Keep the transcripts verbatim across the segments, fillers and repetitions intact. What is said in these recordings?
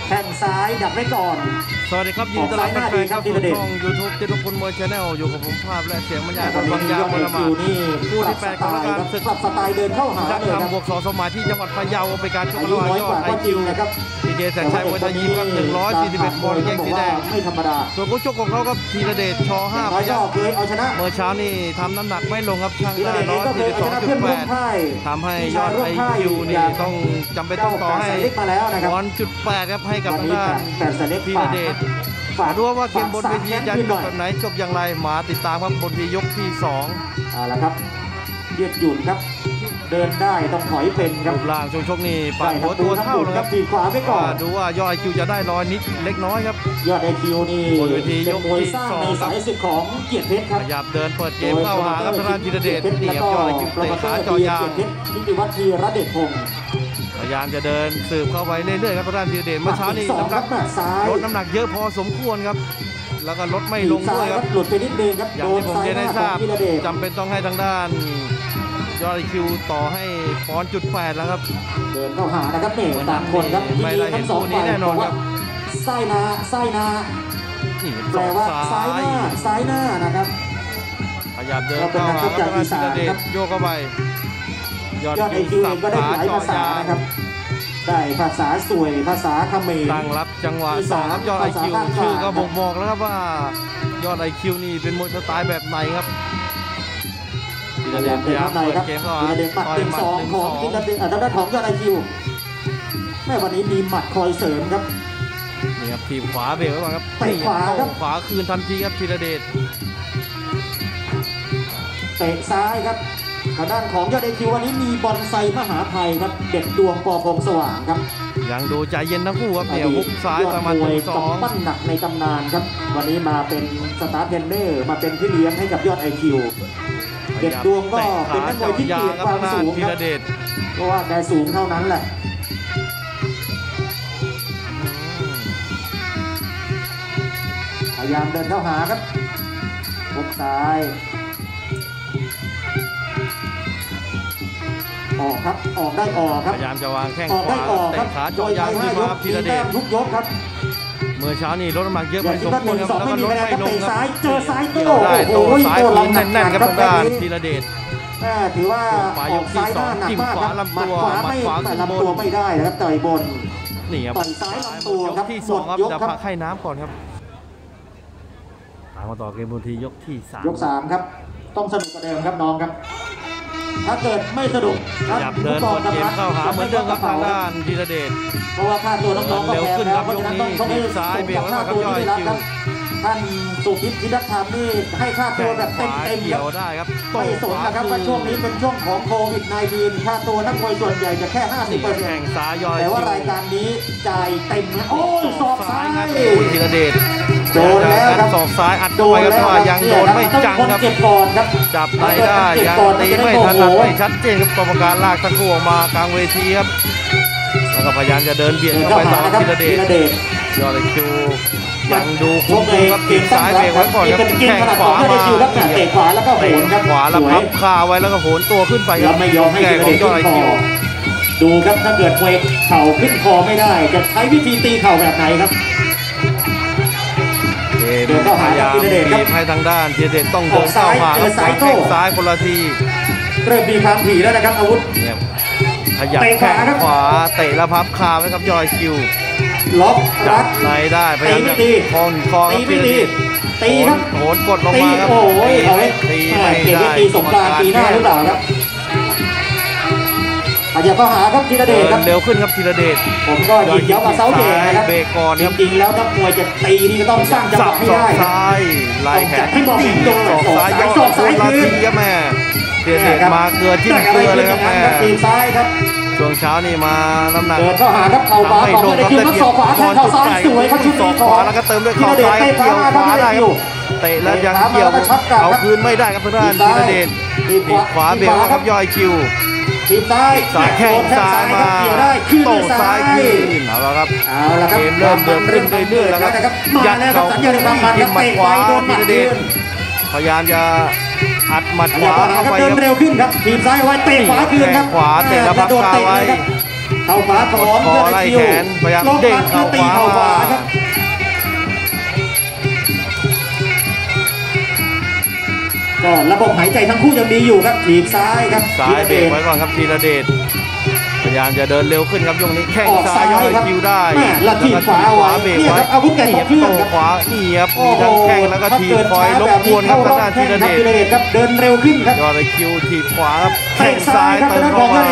แข้งซ้ายดักไว้ก่อนสวัสดีครับยินดีต้อนรับแฟนๆครับสู่ช่อง ยูทูบ ติรพลมวยชาแนลอยู่กับผมภาพและเสียงบรรยายของบางยาวมรมาคู่ที่แปดของการศึกปรับสไตล์เดินเข้าหาเลยครับบวกสอสมัยที่จังหวัดพะเยาเป็นการชกระหว่างยอดไอคิวพีเจแสนชัยมวยไทยยิมครับหนึ่งร้อยสี่สิบเอ็ดปอนด์เกงสีแดงไม่ธรรมดาส่วนคู่ชกของเขาครับธีรเดชชห้าพยัคฆ์เมื่อเช้านี่ทำน้ำหนักไม่ลงครับช่างได้ร้อยสี่สิบสองจุดแปดทำให้ยอดไอคิวนี่ต้องจำเป็นต้องต่อให้วันจุดแปดครับให้กับทางด้านธีรเดชมาดูว่าเกมบนเวทีจะจบแบบไหนจบอย่างไรมาติดตามครับบนเวทียกที่สองเอาละครับยืดหยุ่นครับเดินได้ต้องถอยเป็นครับรูปร่างช่วงชกนี่ปากหัวตัวเท่านะครับปีขวาไปก่อนดูว่ายอดไอคิวจะได้รอยนิดเล็กน้อยครับยอดไอคิวนี่บนเวทียกที่สองในสายสิบของเกียรติเพชรครับขยับเดินเปิดเกมเข้าหาครับทางด้านธีรเดชนี่ครับยอดไอคิวเตะขาจ่อยางนิติวัฒน์ธีรเดชพงศ์พยายามจะเดินสืบเข้าไปเรื่อยๆครับทางด้านธีรเดชเมื่อเช้านี้น้ำหนักลดน้ำหนักเยอะพอสมควรครับแล้วก็ลดไม่ลงด้วยครับหลุดไปนิดนึงครับอย่างที่ผมเรียนให้ทราบจำเป็นต้องให้ทางด้านยอดไอคิวต่อให้ปอนจุดแปดแล้วครับเดินเข้าหานะครับเนี่ยต่างคนครับไม่ได้เห็นคู่นี้แน่นอนครับไส้นาไส้นาแปลว่าซ้ายหน้าซ้ายหน้านะครับขยับเดินเข้าหาครับทางด้านธีรเดชโยกเข้าไปยอดไอคิวก็ได้หลายภาษานะครับได้ภาษาสวยภาษาเขมรตั้งรับจังหวะสองครับยอดไอคิวชื่อก็บ่งบอกแล้วครับว่ายอดไอคิวนี่เป็นมวยสไตล์แบบไหนครับธีรเดชพยายามเปิดเกมเข้าหาต่อยหมัดหนึ่งสองธีรเดชอันนั้นของยอดไอคิวแม่วันนี้มีหมัดคอยเสริมครับนี่ครับทีมขวาเบรกไว้ก่อนครับเตะขวาครับขวาคืนทันทีครับธีรเดชเตะซ้ายครับทางด้านของยอดไอคิววันนี้มีบอลไซมหาภัยครับเด็ดดวงปอพงสว่างครับยังดูใจเย็นทั้งคู่ครับเนี่ยฮุกซ้ายประมาณหนึ่งสองปั้นหนักในตำนานครับวันนี้มาเป็นสตาร์เทรนเนอร์มาเป็นพี่เลี้ยงให้กับยอดไอคิวเด็ดดวงก็เป็นนักมวยที่เกียรติความสูงครับเพราะว่าแกสูงเท่านั้นแหละพยายามเดินเข้าหาครับฮุกซ้ายออกครับออกได้ออกครับพยายามจะวางแข้งขวาเตะขาจ่อยางที่มาธีรเดชทุกยกครับเมื่อเช้านี้ลดน้ำหนักเยอะไปสมควรครับแล้วก็ลดไม่ลงครับเจอซ้ายโต้ได้โต้ซ้ายแน่นๆครับทางด้านธีรเดชถือว่าออกซ้ายหน้าหนักมากครับหมัดขวาไม่แต่ลำตัวไม่ได้นะครับต่อยบนนี่ครับต่อยซ้ายลำตัวครับที่สองครับจะพักให้น้ำก่อนครับตามมาต่อเกมบนทียกที่สามยกสามครับต้องสนุกกว่าเดิมครับน้องครับถ้าเกิดไม่สนุกขยับเดินเปิดเกมเข้าหาเหมือนเดิมครับทางด้านธีรเดชเพราะว่าค่าตัวน้องๆก็แพงแล้วเพราะฉะนั้นต้องต้องให้ซ้ายเบรกไว้ก่อนครับยอดไอคิวท่านสุพิษพิทักษ์ธรรมนี่ให้ค่าตัวแบบเต็มเต็มเกี่ยวได้ครับไม่สนนะครับว่าช่วงนี้เป็นช่วงของโควิด สิบเก้า ค่าตัวนักมวยส่วนใหญ่จะแค่ ห้าสิบเปอร์เซ็นต์แข่งซ้ายยอดแต่ว่ารายการนี้จ่ายเต็มนะโอ้ยศอกซ้ายธีรเดชโดนแล้วครับศอกซ้ายอัดเข้าไปครับว่ายังโดนไม่จังครับจับในได้ยังตีไม่ถนัดไม่ชัดเจนครับกรรมการลากทั้งคู่ออกมากลางเวทีครับแล้วก็พยายามจะเดินเบียดเข้าไปต่อธีรเดชยอดไอคิวยังดูคุ้มครับตีซ้ายเบรกไว้ก่อนครับแข้งขวามาเตะขวาแล้วก็โหนครับขวาแล้วพับคาไว้แล้วก็โหนตัวขึ้นไปครับไม่ยอมให้ธีรเดชยอดไอคิวดูครับถ้าเกิดมวยเข่าขึ้นคอไม่ได้จะใช้วิธีตีเข่าแบบไหนครับเดินเข้าหาธีรเดชครับให้ทางด้านธีรเดชต้องเดินเข้าหาแข้งซ้ายคนละทีเริ่มมีความถี่แล้วนะครับอาวุธขยับแข้งขวาเตะแล้วพับคาไว้ครับยอดไอคิวล็อกรัดในได้พยายามจะคล้องคอครับธีรเดชตีครับโหนกดลงมาครับโอ้ยเอาไว้ตีไม่ได้ตีสงกรานต์ปีหน้าหรือเปล่าครับอาจจะเข้าหาครับธีรเดชครับเร็วขึ้นครับธีรเดชผมก็หยิบเย้ากับเสาเดชนะครับเบรกก่อนจริงๆแล้วนักมวยจะตีนี่ก็ต้องสร้างจังหวะให้ได้ซ้ายไล่แขนให้บอกอีกตัวสองซ้ายยอดซ้ายคืนครับแม่ธีรเดชมาเกลือจิ้มเกลือเลยครับแม่ตีซ้ายครับช่วงเช้านี่มาน้ำหนักเดินเข้าหาครับเข่าขวาของธีรเดชคิวศอกขวาแทงเข่าซ้ายสวยครับชุดนี้ขวาแล้วก็เติมด้วยเข่าซ้ายเกี่ยวขวาได้ครับเตะแล้วยังเกี่ยวเอาคืนไม่ได้ครับทางด้านธีรเดชตีขวาเบรกครับยอดไอคิวทีมซ้ายสายแข้งซ้ายมาโต้ซ้ายคืนเอาละครับเอาละครับเกมเริ่มเดินขึ้นเรื่อยๆแล้วครับยัดเข่าขึ้นทิ่มหมัดขวาธีรเดชพยายามจะอัดหมัดขวาเข้าไปเดินเร็วขึ้นครับทีมซ้ายไว้เตะขวาคืนครับขวาเตะแล้วพับคาไว้เข้าขวาของคอไล่แขนพยายามเด้งเข่าขวาครับก็ระบบหายใจทั้งคู่ยังดีอยู่ครับถีบซ้ายครับซ้ายเบรกไว้ก่อนครับธีรเดชพยายามจะเดินเร็วขึ้นครับยกนี้แข้งซ้ายย่อยคิวได้แล้วถีบขวาไว้เบรกไว้อาวุธแก่ตัวเครื่องครับขวานี่ครับมีทั้งแข้งแล้วก็ถีบคอยรบกวนครับทางด้านธีรเดชครับเดินเร็วขึ้นครับยอดคิวถีบขวาครับแข้งซ้ายเติมเข้ามา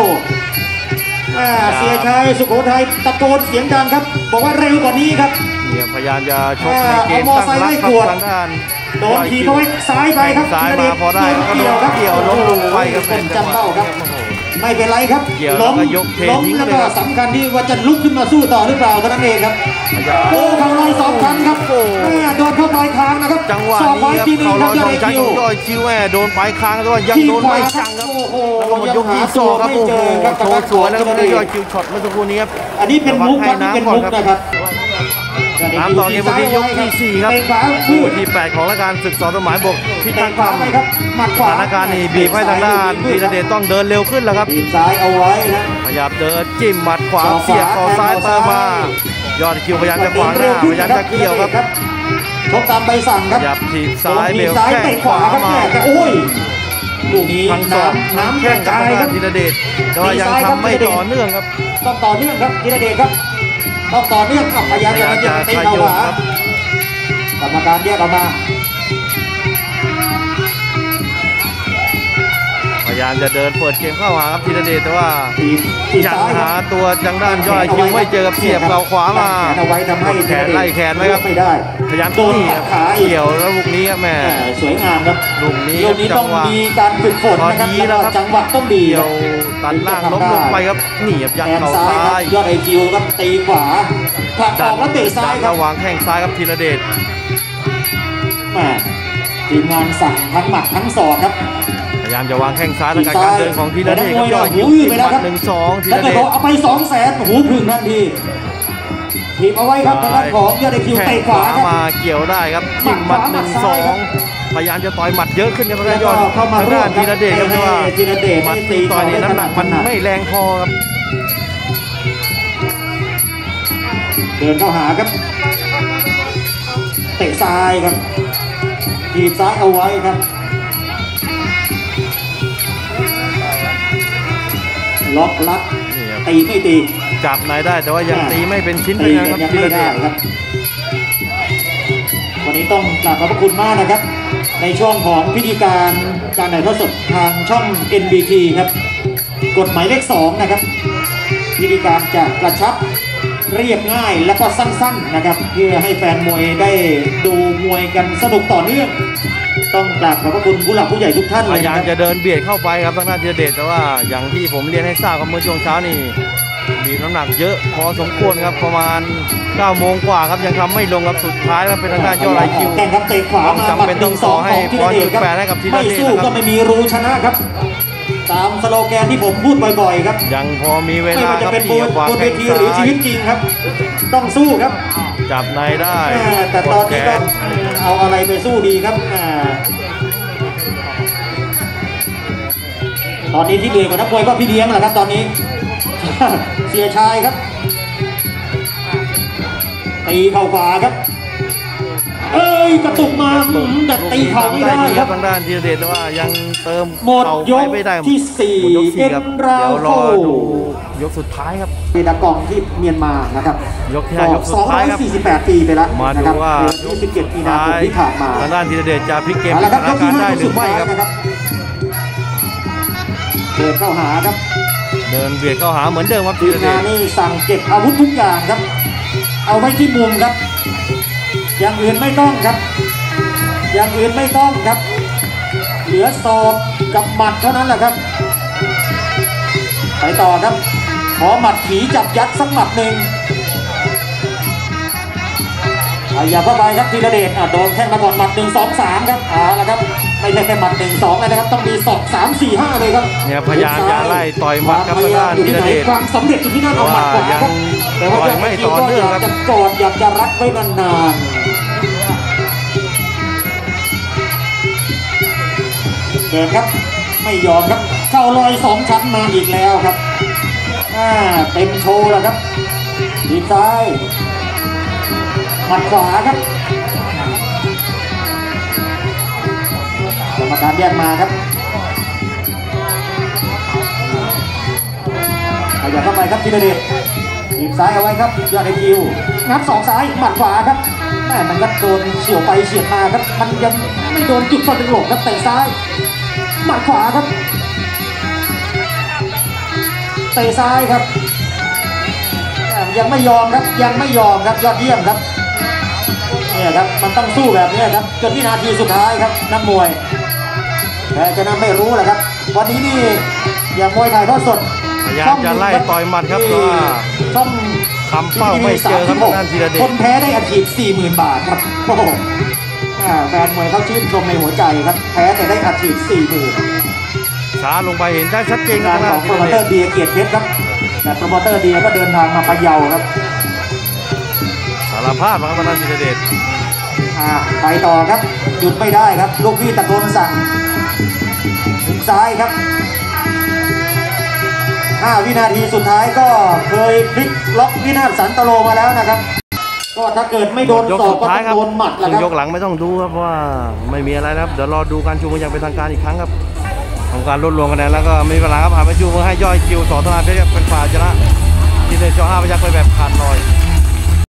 เสียชัยสุโขทัยตะโกนเสียงดังครับบอกว่าเร็วกว่านี้ครับเนี่ยพยายามจะชกในเกมตั้งรับครับทางด้านโดนทีเขาไว้ซ้ายไปครับซ้ายมาพอได้ก็โดนเกี่ยวล้มลงไปครับเป็นจำเป้าครับไม่เป็นไรครับล้มล้มแล้วก็สำคัญที่ว่าจะลุกขึ้นมาสู้ต่อหรือเปล่าเท่านั้นเองครับโอ้เขาลอยสองครั้งครับโดนเข้าปลายคางนะครับจังหวะนี้ครับเขาลอยสองครั้งย่อยคิวแม่โดนปลายคางแต่ว่ายังโดนไม่จังครับแล้วก็หมดยกที่สองครับโอ้โหโชว์สวยแล้วก็ย่อยคิวช็อตเมื่อสักครู่นี้ครับอันนี้เป็นมุกครับเป็นมุกนะครับตามต่อเกมวันนี้ยกที่สี่ครับคู่ที่แปดของรายการศึกสอสมัยบกพิทักษ์ธรรมสถานการณ์นี้บีบให้ทางด้านธีรเดชต้องเดินเร็วขึ้นแล้วครับซ้ายเอาไว้นะพยายามเดินจิ้มหมัดขวาเสียบคอซ้ายเติมมายอดคิวพยายามจะขวางหน้าพยายามจะเกี่ยวครับชกตามใบสั่งครับหยับทีซ้ายเบลแข้งขวามาโอ้ยลูกนี้ทั้งสองน้ำแข้งกับทางด้านธีรเดชแต่ว่ายังทำไม่ต่อเนื่องครับต้องต่อเนื่องครับธีรเดชครับต้องต่อเนื่องกับพยายามจะจะเตะเข้าขวากรรมการแยกออกมาพยายามจะเดินเปิดเกมเข้าหาครับธีรเดชแต่ว่ายังหาตัวจังด้านย่อยคิวไม่เจอกับเสียบเข่าขวามาแขนไล่แขนไว้ครับพยายามโดนขาเกี่ยวแล้วลูกนี้ครับแม่สวยงามครับลูกนี้จังหวะมีการฝึกฝนนะครับจังหวะต้องดีเกี่ยวตัดล่างล้มลงไปครับหนีบยัดเข่าซ้ายยอดไอคิวครับตีขวาผลักออกแล้วเตะซ้ายครับวางแข้งซ้ายครับธีรเดชทีมงานสั่งทั้งหมัดทั้งศอกครับพยายามจะวางแข้งซ้ายในการเดินของธีรเดชครับยอดคิวหนึ่งสองธีรเดชเอาไปสองแสนหูพึ่งทันทีทีมเอาไว้ครับทางด้านของยอดคิวเตะขวามาเกี่ยวได้ครับจิ้มหมัดหนึ่งสองพยายามจะต่อยหมัดเยอะขึ้นครับทางด้านยอดทางด้านธีรเดชครับที่ว่าหมัดตีต่อยนี่น้ำหนักมันไม่แรงพอครับเดินเข้าหาครับเตะซ้ายครับทีบซ้ายเอาไว้ครับล็อกลัดตีไม่ตีจับนายได้แต่ว่ายังตีไม่เป็นชิ้นเป็นอันครับธีรเดชครับวันนี้ต้องกราบขอบพระคุณมากนะครับในช่วงของพิธีการการถ่ายทอดสดทางช่อง เอ็น บี ที ครับกฎหมายเลขสองนะครับพิธีการจะกระชับเรียบง่ายและก็สั้นๆนะครับเพื่อให้แฟนมวยได้ดูมวยกันสนุกต่อเนื่องต้องกราบขอบพระคุณผู้หลักผู้ใหญ่ทุกท่านพยายามจะเดินเบียดเข้าไปครับทางด้านธีรเดชแต่ว่าอย่างที่ผมเรียนให้ทราบครับเมื่อช่วงเช้านี่มีน้ำหนักเยอะพอสมควรครับประมาณเก้าโมงกว่าครับยังทำไม่ลงครับสุดท้ายแล้วเป็นทางด้านยอดไอคิวต้องจำเป็นต้องต่อให้พอจุดแปดให้กับธีรเดชไม่สู้ก็ไม่มีรู้ชนะครับตามสโลแกนที่ผมพูดบ่อยๆครับยังพอมีเวลาครับที่จะบนเวทีหรือชีวิตจริงครับต้องสู้ครับจับในได้แต่ตอนนี้ก็เอาอะไรไปสู้ดีครับตอนนี้ที่เหนื่อยกว่านักมวยก็พี่เลี้ยงแหละครับตอนนี้เสียชายครับตีเข่าขวาครับเอ้ยกระตุกมาแต่ตีเข่าไม่ได้ครับทางด้านธีรเดชว่ายังเติมหมดยกที่สี่เอ็นเราเดี๋ยวรอดูยกสุดท้ายครับเป็นนักกองที่เมียนมานะครับยกที่ห้ายกสุดท้ายครับสองร้อยสี่สิบแปดปีไปแล้วมาดูว่ายี่สิบเจ็ดมีนาคมที่ผ่านมาทางด้านธีรเดชจะพลิกเกมสถานการณ์ได้หรือไม่ครับเดินเข้าหาครับเดินเบียดเข้าหาเหมือนเดิมครับธีรเดชนี่สั่งเก็บอาวุธทุกอย่างครับเอาไว้ที่มุมครับอย่างอื่นไม่ต้องครับอย่างอื่นไม่ต้องครับเหลือศอกกับหมัดเท่านั้นแหละครับไปต่อครับขอหมัดผีจับยัดสักหมัดหนึ่งอย่าเข้าไปครับธีรเดชโดนแข้งมาก่อนหมัดหนึ่งสองสามครับเอาละครับไม่ใช่แค่หมัดหนึ่งสองเลยนะครับต้องมีศอกสามสี่ห้าเลยครับเนี่ยพยายามจะไล่ต่อยหมัดกับทางด้านธีรเดชความสำเร็จอยู่ที่นั่นเอาหมัดขวาครับแต่ว่าไม่ต่อเนื่องครับจะกอดอยากจะรัดไว้นานๆเดินครับไม่ยอมครับเข้าลอยสองชั้นมาอีกแล้วครับอ่าเต็มโชว์แล้วครับดีซ้ายหมัดขวาครับกรรมการแยกมาครับขยับเข้าไปครับธีรเดชทีบซ้ายเอาไว้ครับยอดไอคิวงัดสองซ้ายหมัดขวาครับแม่มันก็โดนเฉียวไปเฉียดมาครับมันยังไม่โดนจุดสลบครับเตะซ้ายหมัดขวาครับเตะซ้ายครับยังไม่ยอมครับยังไม่ยอมครับยอดเยี่ยมครับเนี่ยครับมันต้องสู้แบบนี้ครับจนวินาทีสุดท้ายครับนักมวยแต่จะนำไม่รู้แหละครับวันนี้นี่อย่างมวยถ่ายทอดสดพยายามจะไล่ต่อยหมัดครับแต่ว่าช่องทำเป้าไม่เจอครับนั่นธีรเดชคนแพ้ได้อัดฉีด สี่หมื่น บาทครับโอ้โหแฟนมวยเขาชื่นชมในหัวใจครับแพ้แต่ได้อัดฉีด สี่หมื่นช้าลงไปเห็นได้ชัดเจนงานของโปรโมเตอร์เดียเกียรติเพชรครับแต่โปรโมเตอร์เดียก็เดินทางมาพะเยาครับสารภาพครับนั่นธีรเดชไปต่อครับหยุดไม่ได้ครับลูกพี่ตะโกนสั่งถึงซ้ายครับห้าวินาทีสุดท้ายก็เคยพลิกล็อกวินาศสันตโลมาแล้วนะครับก็ถ้าเกิดไม่โดนศอกก็โดนหมัดแล้วครับยกหลังไม่ต้องดูครับเพราะว่าไม่มีอะไรครับเดี๋ยวรอดูการชูมืออย่างเป็นทางการอีกครั้งครับของการรวบรวมคะแนนแล้วก็มีเวลาครับผ่านไปชูมือให้ย่อยคิวสอธนาเพชรเป็นฝ่ายชนะที่เดช จอห้าพยัคฆ์ไปแบบขาดลอย